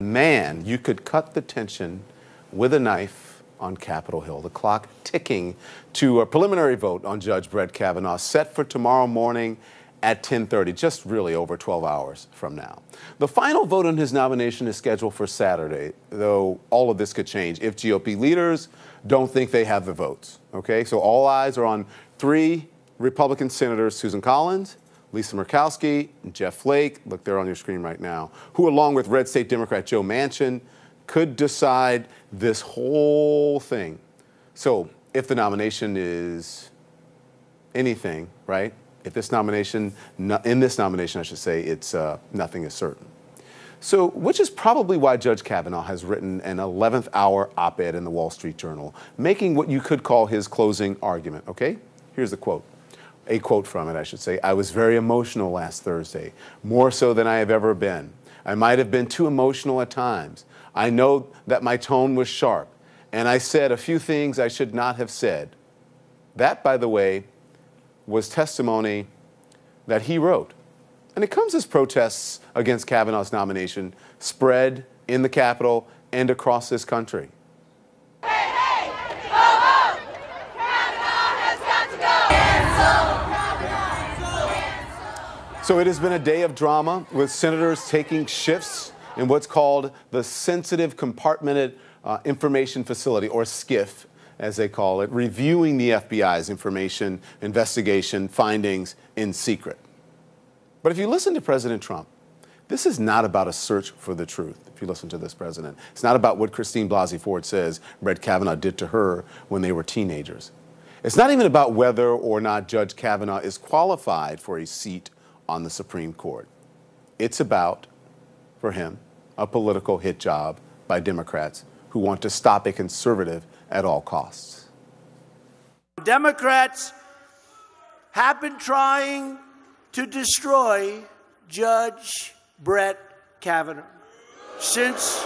Man, you could cut the tension with a knife on Capitol Hill. The clock ticking to a preliminary vote on Judge Brett Kavanaugh set for tomorrow morning at 10:30, just really over 12 hours from now. The final vote on his nomination is scheduled for Saturday, though all of this could change if GOP leaders don't think they have the votes. Okay, so all eyes are on three Republican senators, Susan Collins, Lisa Murkowski, and Jeff Flake, look, they're on your screen right now, who along with Red State Democrat Joe Manchin could decide this whole thing. So if the nomination is anything, right? If this nomination, in this nomination, I should say, it's nothing is certain. So, which is probably why Judge Kavanaugh has written an 11th hour op-ed in the Wall Street Journal, making what you could call his closing argument, okay? Here's the quote. A quote from it, I should say. I was very emotional last Thursday, more so than I have ever been. I might have been too emotional at times. I know that my tone was sharp, and I said a few things I should not have said. That, by the way, was testimony that he wrote. And it comes as protests against Kavanaugh's nomination spread in the Capitol and across this country. Hey, hey, go home! Kavanaugh has got to go! So it has been a day of drama with senators taking shifts in what's called the Sensitive Compartmented Information Facility, or SCIF, as they call it, reviewing the FBI's information, investigation, findings in secret. But if you listen to President Trump, this is not about a search for the truth, if you listen to this president. It's not about what Christine Blasey Ford says Brett Kavanaugh did to her when they were teenagers. It's not even about whether or not Judge Kavanaugh is qualified for a seat on the Supreme Court. It's about, for him, a political hit job by Democrats who want to stop a conservative at all costs. Democrats have been trying to destroy Judge Brett Kavanaugh since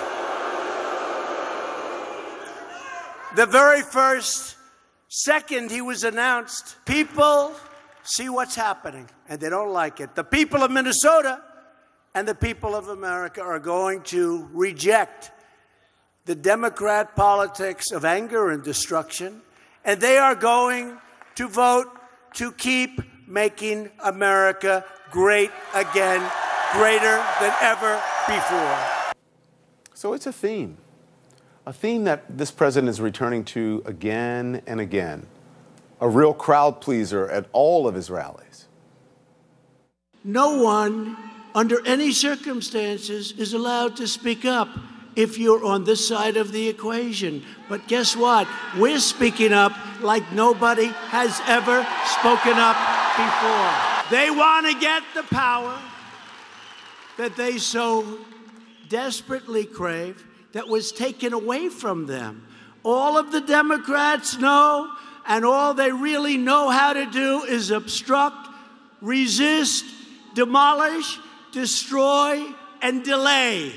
the very first second he was announced. People see what's happening, and they don't like it. The people of Minnesota and the people of America are going to reject the Democrat politics of anger and destruction, and they are going to vote to keep making America great again, greater than ever before. So it's a theme that this president is returning to again and again, a real crowd pleaser at all of his rallies. No one, under any circumstances, is allowed to speak up if you're on this side of the equation. But guess what? We're speaking up like nobody has ever spoken up before. They want to get the power that they so desperately crave that was taken away from them. All of the Democrats know, and all they really know how to do is obstruct, resist, demolish, destroy, and delay.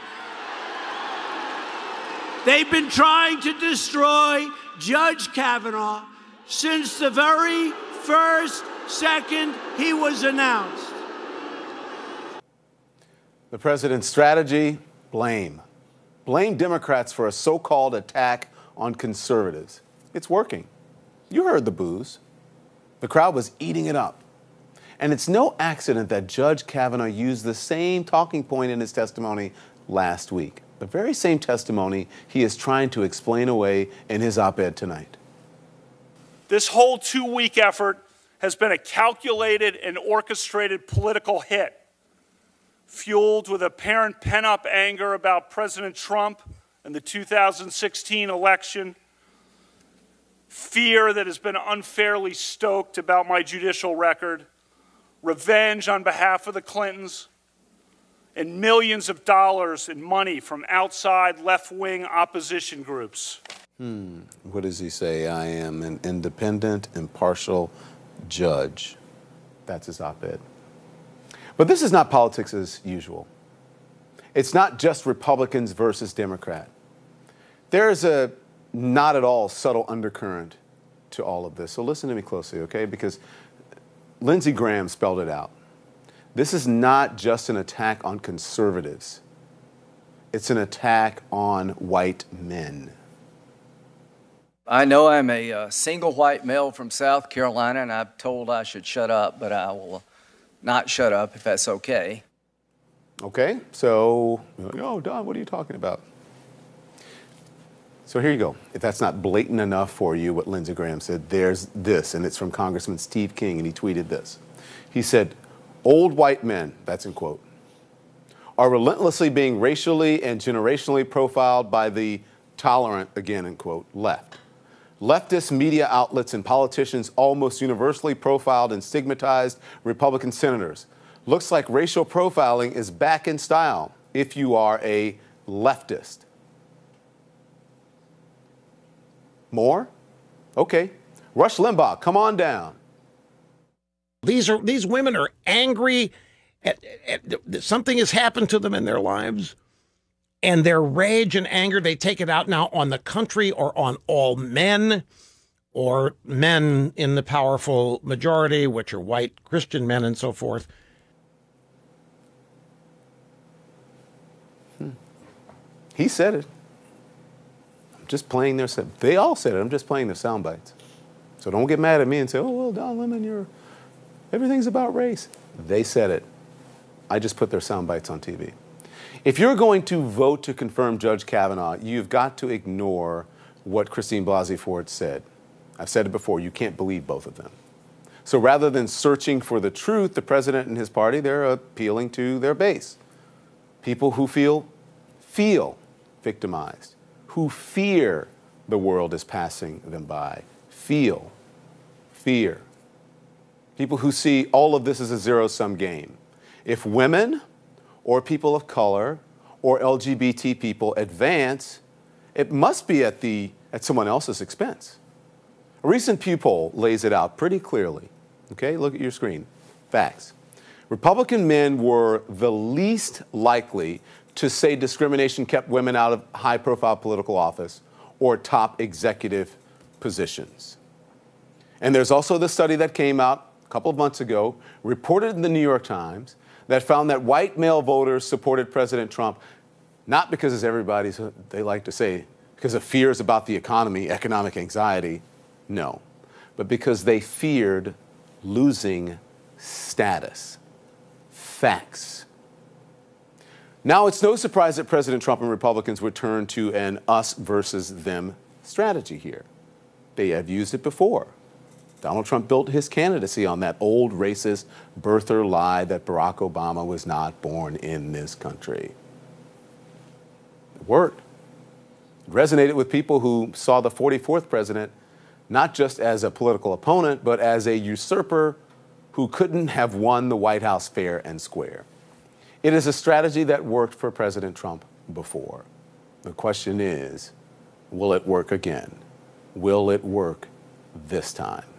They've been trying to destroy Judge Kavanaugh since the very first second he was announced. The president's strategy, blame. Blame Democrats for a so-called attack on conservatives. It's working. You heard the boos. The crowd was eating it up. And it's no accident that Judge Kavanaugh used the same talking point in his testimony last week. The very same testimony he is trying to explain away in his op-ed tonight. This whole two-week effort has been a calculated and orchestrated political hit, fueled with apparent pent-up anger about President Trump and the 2016 election, fear that has been unfairly stoked about my judicial record, revenge on behalf of the Clintons, and millions of dollars in money from outside left-wing opposition groups. What does he say? I am an independent, impartial judge. That's his op-ed. But this is not politics as usual. It's not just Republicans versus Democrat. There is a not at all subtle undercurrent to all of this. So listen to me closely, okay? Because Lindsey Graham spelled it out. This is not just an attack on conservatives. It's an attack on white men. I know I'm a single white male from South Carolina, and I'm told I should shut up, but I will not shut up if that's okay. Okay, so, oh, Don, what are you talking about? So here you go. If that's not blatant enough for you, what Lindsey Graham said, there's this, and it's from Congressman Steve King, and he tweeted this. He said, old white men, that's in quote, are relentlessly being racially and generationally profiled by the tolerant, again in quote, left. Leftist media outlets and politicians almost universally profiled and stigmatized Republican senators. Looks like racial profiling is back in style if you are a leftist. More? Okay. Rush Limbaugh, come on down. These women are angry at something has happened to them in their lives, and their rage and anger, they take it out now on the country or on all men, or men in the powerful majority, which are white Christian men and so forth. He said it. I'm just playing their sound. They all said it. I'm just playing their sound bites. So don't get mad at me and say, oh, well, Don Lemon, everything's about race. They said it. I just put their sound bites on TV. If you're going to vote to confirm Judge Kavanaugh, you've got to ignore what Christine Blasey Ford said. I've said it before, you can't believe both of them. So rather than searching for the truth, the president and his party, they're appealing to their base. People who feel victimized, who fear the world is passing them by, fear. People who see all of this as a zero-sum game. If women or people of color or LGBT people advance, it must be at someone else's expense. A recent Pew poll lays it out pretty clearly. Okay, look at your screen. Facts. Republican men were the least likely to say discrimination kept women out of high-profile political office or top executive positions. And there's also the study that came out a couple of months ago, reported in the New York Times, that found that white male voters supported President Trump, not because, as they like to say, because of fears about the economy, economic anxiety, no, but because they feared losing status. Facts. Now, it's no surprise that President Trump and Republicans would turn to an us versus them strategy here. They have used it before. Donald Trump built his candidacy on that old racist birther lie that Barack Obama was not born in this country. It worked. It resonated with people who saw the 44th president not just as a political opponent, but as a usurper who couldn't have won the White House fair and square. It is a strategy that worked for President Trump before. The question is, will it work again? Will it work this time?